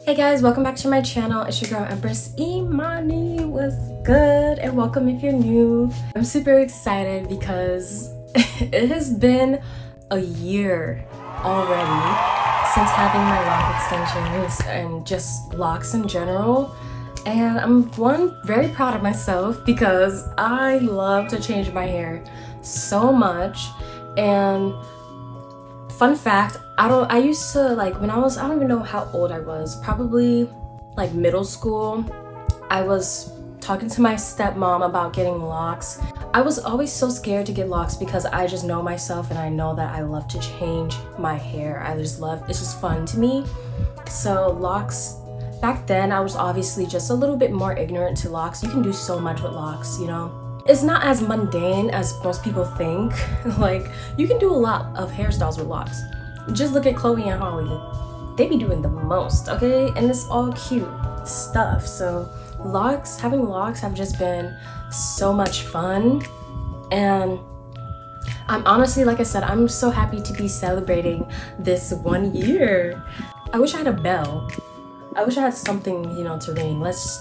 Hey guys, welcome back to my channel. It's your girl Empress Imani. What's good? And welcome if you're new. I'm super excited because it has been a year already since having my lock extensions and just locks in general. And I'm very proud of myself because I love to change my hair so much. And fun fact, I used to, like, when I don't even know how old I was, probably like middle school, I was talking to my stepmom about getting locks. I was always so scared to get locks because I just know myself and I know that I love to change my hair. It's just fun to me. So locks, back then I was obviously just a little bit more ignorant to locks. You can do so much with locks, you know? It's not as mundane as most people think. Like, you can do a lot of hairstyles with locks. Just look at Chloe and Holly. They be doing the most, okay? And it's all cute stuff. So having locks have just been so much fun. And I'm honestly, like I said, I'm so happy to be celebrating this 1 year. I wish I had a bell. I wish I had something, you know, to ring. Let's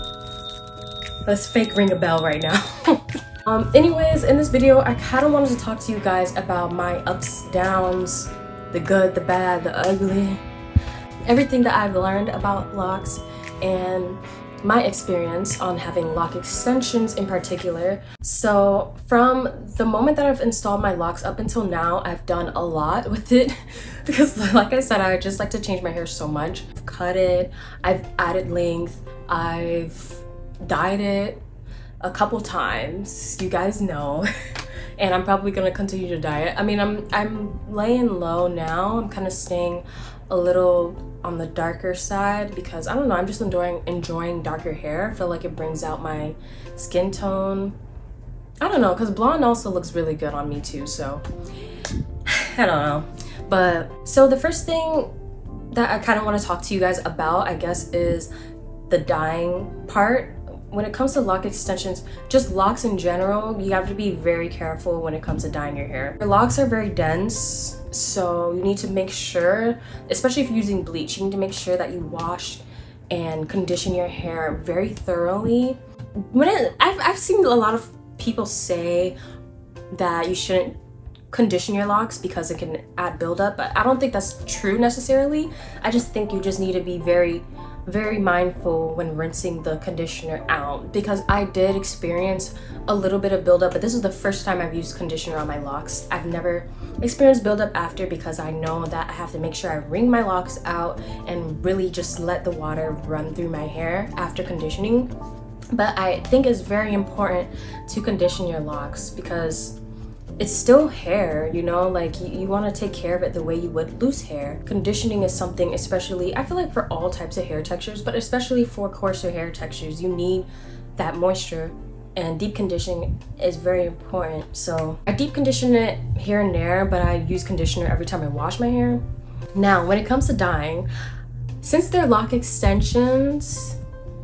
fake ring a bell right now. Anyways, in this video, I kind of wanted to talk to you guys about my ups, downs, the good, the bad, the ugly, everything that I've learned about locks and my experience on having lock extensions in particular. So from the moment that I've installed my locks up until now, I've done a lot with it because, like I said, I just like to change my hair so much. I've cut it, I've added length, I've dyed it a couple times, you guys know. And I'm probably gonna continue to dye it. I mean, I'm laying low now. I'm kind of staying a little on the darker side because I don't know, I'm just enjoying darker hair. I feel like it brings out my skin tone. I don't know, because blonde also looks really good on me too, so I don't know. But so the first thing that I kind of want to talk to you guys about, I guess, is the dyeing part. When it comes to lock extensions, just locks in general, you have to be very careful when it comes to dyeing your hair. Your locks are very dense, so you need to make sure, especially if you're using bleach, you need to make sure that you wash and condition your hair very thoroughly. I've seen a lot of people say that you shouldn't condition your locks because it can add buildup, but I don't think that's true necessarily. I just think you just need to be very mindful when rinsing the conditioner out, because I did experience a little bit of buildup, but this is the first time I've used conditioner on my locks. I've never experienced buildup after because I know that I have to make sure I wring my locks out and really just let the water run through my hair after conditioning. But I think it's very important to condition your locks because it's still hair, you know, like you want to take care of it the way you would loose hair. Conditioning is something, especially, I feel like for all types of hair textures, but especially for coarser hair textures, you need that moisture, and deep conditioning is very important. So I deep condition it here and there, but I use conditioner every time I wash my hair. Now, when it comes to dyeing, since they're lock extensions,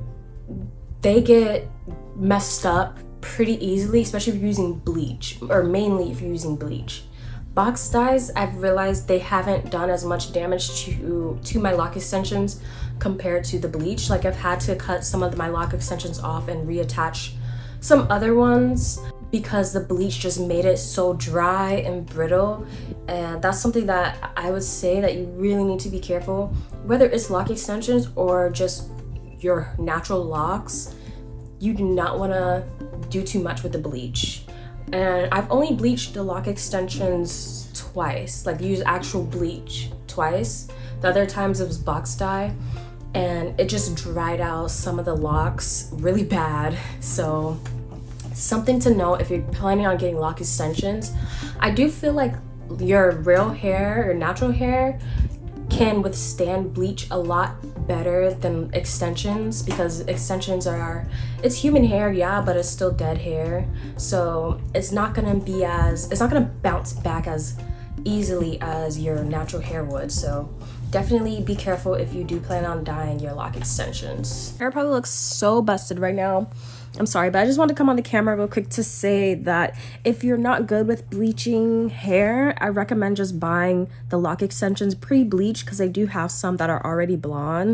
they get messed up pretty easily, especially if you're using bleach, or mainly if you're using bleach. Box dyes, I've realized they haven't done as much damage to my lock extensions compared to the bleach. Like, I've had to cut some of my lock extensions off and reattach some other ones because the bleach just made it so dry and brittle. And that's something that I would say that you really need to be careful, whether it's lock extensions or just your natural locks. You do not want to do too much with the bleach. And I've only bleached the lock extensions twice, like use actual bleach twice. The other times it was box dye, and it just dried out some of the locks really bad. So something to know if you're planning on getting lock extensions. I do feel like your real hair or natural hair can withstand bleach a lot better than extensions, because extensions it's human hair, yeah, but it's still dead hair, so it's not gonna bounce back as easily as your natural hair would. So definitely be careful if you do plan on dyeing your lock extensions. Hair probably looks so busted right now. I'm sorry, but I just wanted to come on the camera real quick to say that if you're not good with bleaching hair, I recommend just buying the lock extensions pre-bleach, because I do have some that are already blonde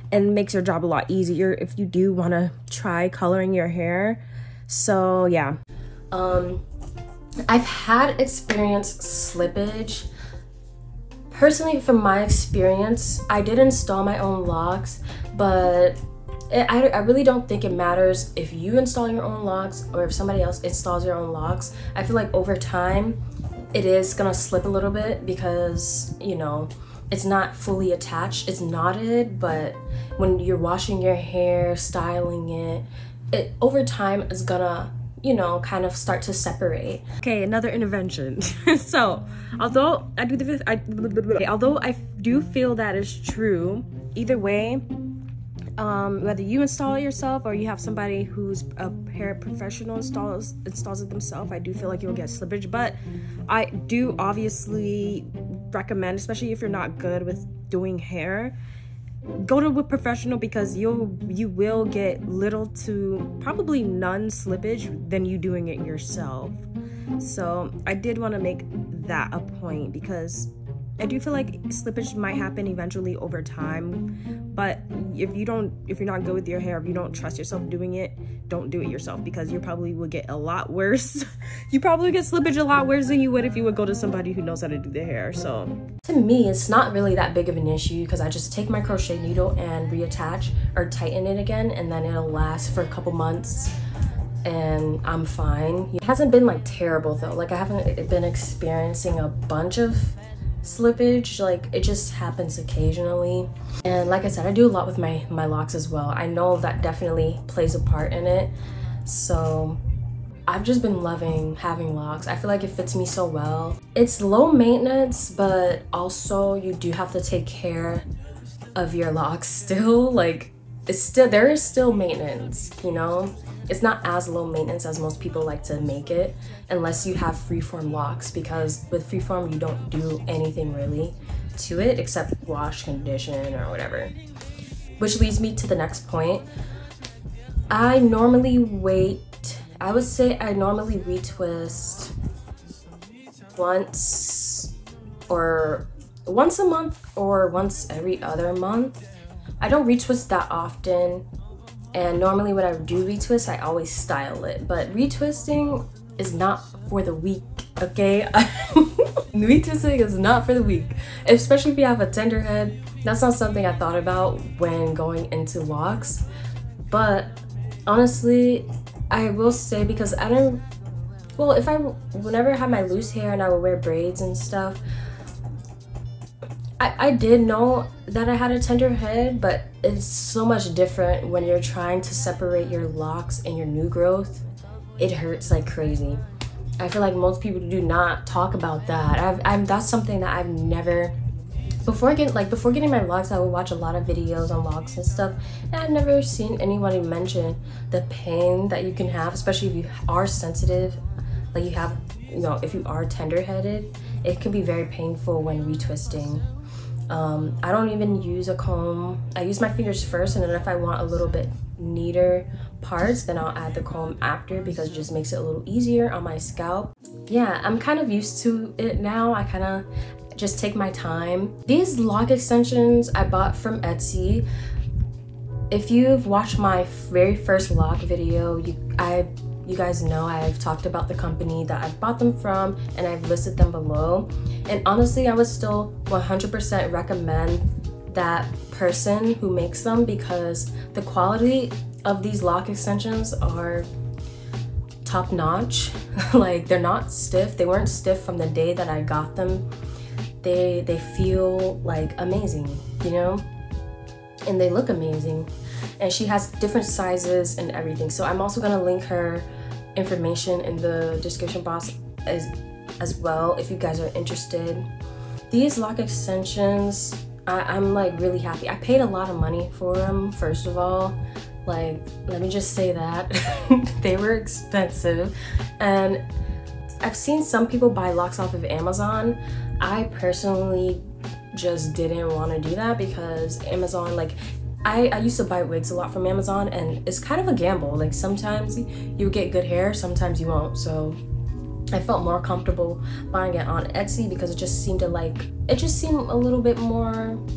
and makes your job a lot easier if you do want to try coloring your hair. So yeah, I've had experienced slippage. Personally, from my experience, I did install my own locks, but I really don't think it matters if you install your own locks or if somebody else installs your own locks. I feel like over time, it is gonna slip a little bit because, you know, it's not fully attached, it's knotted, but when you're washing your hair, styling it over time is gonna, you know, kind of start to separate. Okay, another intervention. So, although I do feel that is true, either way, whether you install it yourself or you have somebody who's a hair professional installs it themselves, I do feel like you'll get slippage. But I do obviously recommend, especially if you're not good with doing hair, go to a professional, because you will get little to probably none slippage than you doing it yourself. So I did want to make that a point, because I do feel like slippage might happen eventually over time, but if you're not good with your hair, if you don't trust yourself doing it, don't do it yourself, because you probably will get a lot worse. You probably get slippage a lot worse than you would if you would go to somebody who knows how to do their hair. So to me, it's not really that big of an issue, because I just take my crochet needle and reattach or tighten it again, and then it'll last for a couple months and I'm fine. It hasn't been like terrible though. Like I haven't been experiencing a bunch of slippage, like it just happens occasionally. And like I said, I do a lot with my locks as well. I know that definitely plays a part in it. So I've just been loving having locks. I feel like it fits me so well. It's low maintenance, but also you do have to take care of your locks still. Like there is still maintenance, you know? It's not as low maintenance as most people like to make it, unless you have freeform locks, because with freeform you don't do anything really to it except wash, condition, or whatever. Which leads me to the next point. I normally wait, I would say I normally retwist once a month or once every other month. I don't retwist that often. And normally when I do retwist, I always style it. But retwisting is not for the weak, okay? Retwisting is not for the weak. Especially if you have a tender head. That's not something I thought about when going into locks. But honestly, I will say, because I don't... Well, whenever I have my loose hair and I would wear braids and stuff, I did know that I had a tender head, but it's so much different when you're trying to separate your locks and your new growth. It hurts like crazy. I feel like most people do not talk about that. That's something that I've never... Before getting my locks, I would watch a lot of videos on locks and stuff, and I've never seen anybody mention the pain that you can have, especially if you are sensitive. Like if you are tender-headed, it can be very painful when retwisting. I don't even use a comb. I use my fingers first, and then if I want a little bit neater parts, then I'll add the comb after, because it just makes it a little easier on my scalp. Yeah, I'm kind of used to it now. I kind of just take my time. These lock extensions I bought from Etsy. If you've watched my very first lock video, you guys know I've talked about the company that I bought them from, and I've listed them below. And honestly, I would still 100% recommend that person who makes them, because the quality of these lock extensions are top notch. Like, they're not stiff. They weren't stiff from the day that I got them. They feel like amazing, you know? And they look amazing. And she has different sizes and everything. So I'm also gonna link her information in the description box as well if you guys are interested. These lock extensions, I'm like really happy. I paid a lot of money for them, first of all. Like, let me just say that. They were expensive. And I've seen some people buy locks off of Amazon. I personally just didn't want to do that, because Amazon, like, I used to buy wigs a lot from Amazon, and it's kind of a gamble. Like, sometimes you get good hair, sometimes you won't. So I felt more comfortable buying it on Etsy, because it just seemed a little bit more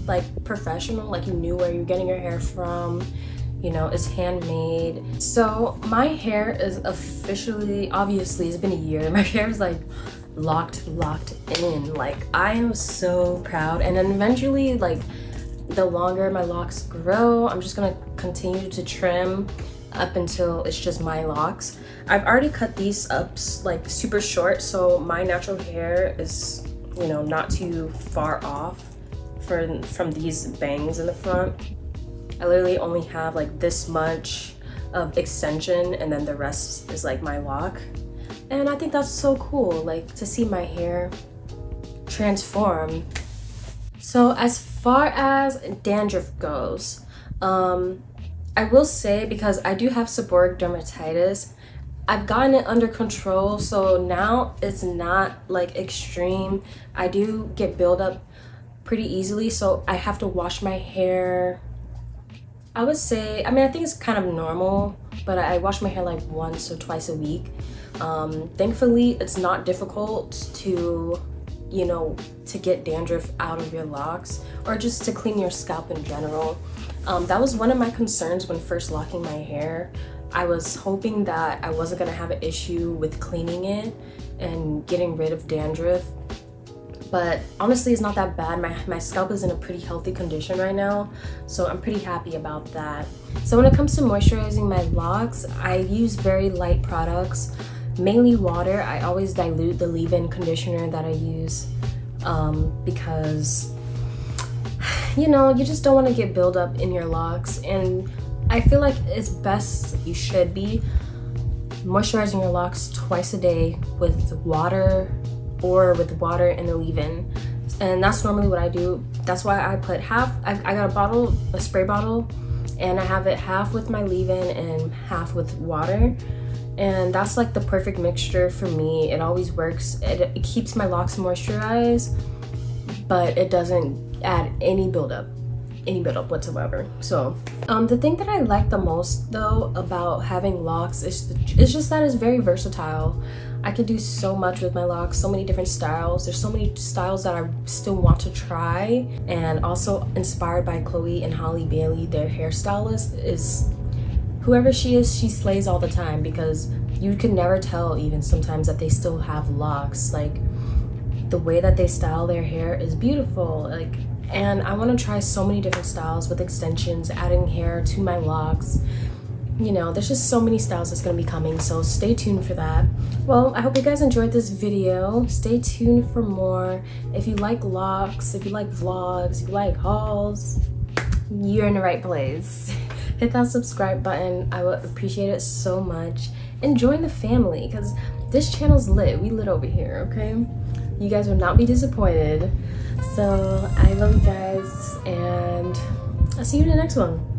like professional, like you knew where you're getting your hair from, you know, it's handmade. So my hair is officially, obviously it's been a year, my hair is like locked in. Like I am so proud. And then eventually, like the longer my locks grow, I'm just gonna continue to trim up until it's just my locks. I've already cut these up like super short, so my natural hair is, you know, not too far off from these bangs in the front. I literally only have like this much of extension, and then the rest is like my lock. And I think that's so cool, like to see my hair transform. So as far as dandruff goes, I will say, because I do have seborrheic dermatitis, I've gotten it under control, so now it's not like extreme. I do get buildup pretty easily, so I have to wash my hair. I would say, I mean, I think it's kind of normal, but I wash my hair like once or twice a week. Thankfully, it's not difficult to, you know, to get dandruff out of your locks, or just to clean your scalp in general. That was one of my concerns when first locking my hair. I was hoping that I wasn't gonna have an issue with cleaning it and getting rid of dandruff, but honestly it's not that bad. My scalp is in a pretty healthy condition right now, so I'm pretty happy about that. So when it comes to moisturizing my locks, I use very light products, mainly water. I always dilute the leave-in conditioner that I use because, you know, you just don't want to get buildup in your locks, and I feel like it's best, you should be moisturizing your locks twice a day with water, or with water and a leave-in. And that's normally what I do. That's why I put half, I got a bottle, a spray bottle, and I have it half with my leave-in and half with water. And that's like the perfect mixture for me. It always works. It keeps my locks moisturized, but it doesn't add any buildup whatsoever. So the thing that I like the most though about having locks is just that it's very versatile. I can do so much with my locks, so many different styles. There's so many styles that I still want to try, and also inspired by Chloe and Halle Bailey, their hairstylist. Is whoever she is, she slays all the time, because you can never tell even sometimes that they still have locks. Like the way that they style their hair is beautiful. Like, and I want to try so many different styles with extensions, adding hair to my locks. You know, there's just so many styles that's going to be coming, so stay tuned for that. Well, I hope you guys enjoyed this video. Stay tuned for more. If you like locks, if you like vlogs, if you like hauls, you're in the right place. Hit that subscribe button. I would appreciate it so much. And join the family, because this channel's lit. We lit over here, okay? You guys will not be disappointed. So I love you guys, and I'll see you in the next one.